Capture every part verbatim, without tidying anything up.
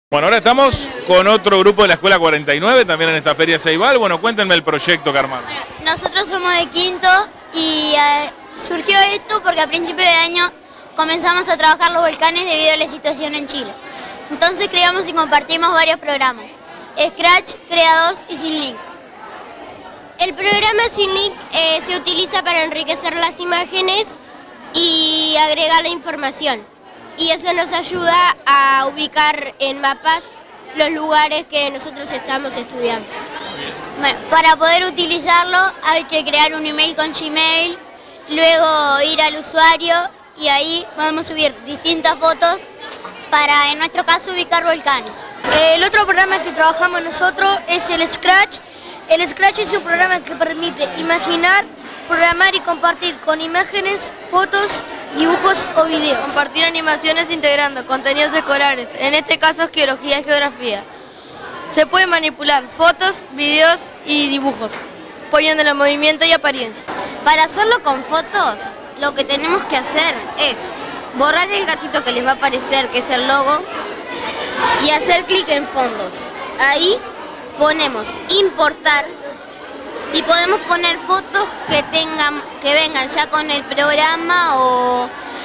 Bueno, ahora estamos con otro grupo de la Escuela cuarenta y nueve, también en esta Feria Ceibal. Bueno, cuéntenme el proyecto que armaron. Bueno, nosotros somos de quinto y eh, surgió esto porque a principio de año comenzamos a trabajar los volcanes debido a la situación en Chile. Entonces creamos y compartimos varios programas: Scratch, Crea dos y Synlink. El programa Synlink eh, se utiliza para enriquecer las imágenes y agregar la información. Y eso nos ayuda a ubicar en mapas los lugares que nosotros estamos estudiando. Bueno, para poder utilizarlo hay que crear un email con Gmail, luego ir al usuario y ahí podemos subir distintas fotos para, en nuestro caso, ubicar volcanes. El otro programa que trabajamos nosotros es el Scratch. El Scratch es un programa que permite imaginar, programar y compartir con imágenes, fotos, dibujos o videos. Compartir animaciones integrando contenidos escolares, en este caso arqueología y geografía. Se puede manipular fotos, videos y dibujos, poniéndole movimiento y apariencia. Para hacerlo con fotos, lo que tenemos que hacer es borrar el gatito que les va a aparecer, que es el logo, y hacer clic en fondos. Ahí ponemos importar y podemos poner fotos que tengan, que vengan ya con el programa o,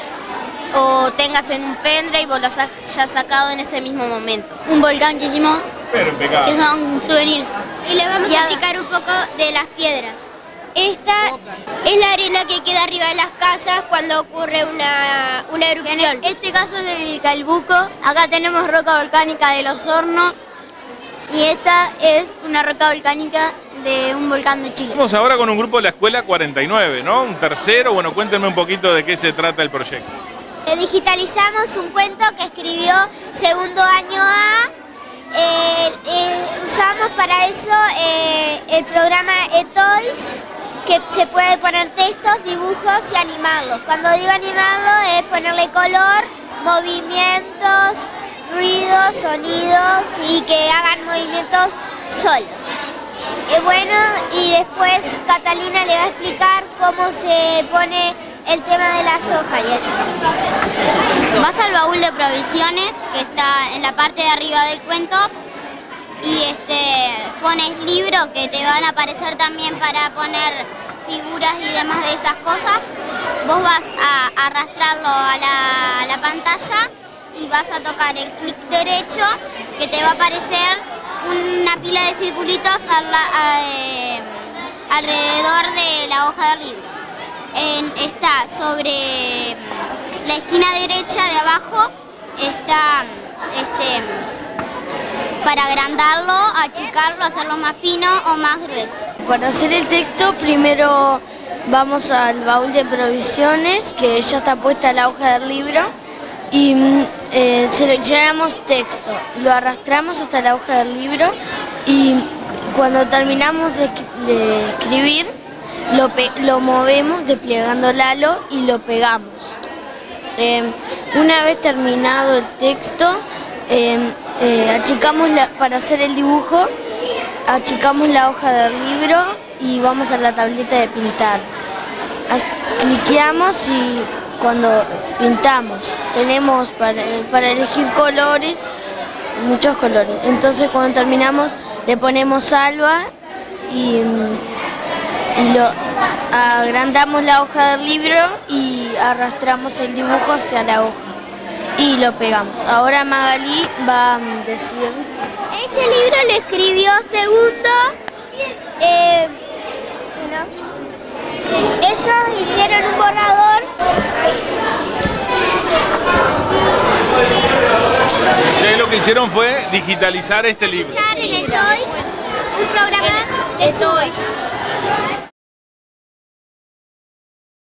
o tengas en un pendrive o las hayas sacado en ese mismo momento. Un volcán que hicimos, Pero que son souvenirs. Y les vamos Ya. a explicar un poco de las piedras. Esta es la arena que queda arriba de las casas cuando ocurre una, una erupción. En este caso es del Calbuco. Acá tenemos roca volcánica de Los Hornos y esta es una roca volcánica de un volcán de Chile. Estamos ahora con un grupo de la Escuela cuarenta y nueve, ¿no? Un tercero. Bueno, cuéntenme un poquito de qué se trata el proyecto. Eh, digitalizamos un cuento que escribió segundo año A. Eh, eh, usamos para eso eh, el programa eToys, que se puede poner textos, dibujos y animarlos. Cuando digo animarlo es ponerle color, movimientos, ruidos, sonidos y que hagan movimientos solos. Eh, bueno, y después Catalina le va a explicar cómo se pone el tema de las hojas y eso. Vas al baúl de provisiones, que está en la parte de arriba del cuento, y este, pones libro, que te van a aparecer también para poner figuras y demás de esas cosas. Vos vas a arrastrarlo a la, a la pantalla y vas a tocar el clic derecho, que te va a aparecer una pila de circulitos al, a, eh, alrededor de la hoja del libro. En, está sobre la esquina derecha de abajo, está este, para agrandarlo, achicarlo, hacerlo más fino o más grueso. Para hacer el texto, primero vamos al baúl de provisiones, que ya está puesta la hoja del libro, y eh, seleccionamos texto, lo arrastramos hasta la hoja del libro y cuando terminamos de, de escribir, lo, pe lo movemos desplegando el halo y lo pegamos. Eh, una vez terminado el texto, eh, eh, achicamos la, para hacer el dibujo, achicamos la hoja del libro y vamos a la tableta de pintar. Cliqueamos y cuando pintamos tenemos para, para elegir colores, muchos colores. Entonces cuando terminamos le ponemos salva y, y lo agrandamos la hoja del libro y arrastramos el dibujo hacia la hoja y lo pegamos. Ahora Magalí va a decir... Este libro lo escribió Segundo. Eh, ¿no? Ellos hicieron un borrador. Ustedes lo que hicieron fue digitalizar este libro. Digitalizar el eToys, un programa de Toys.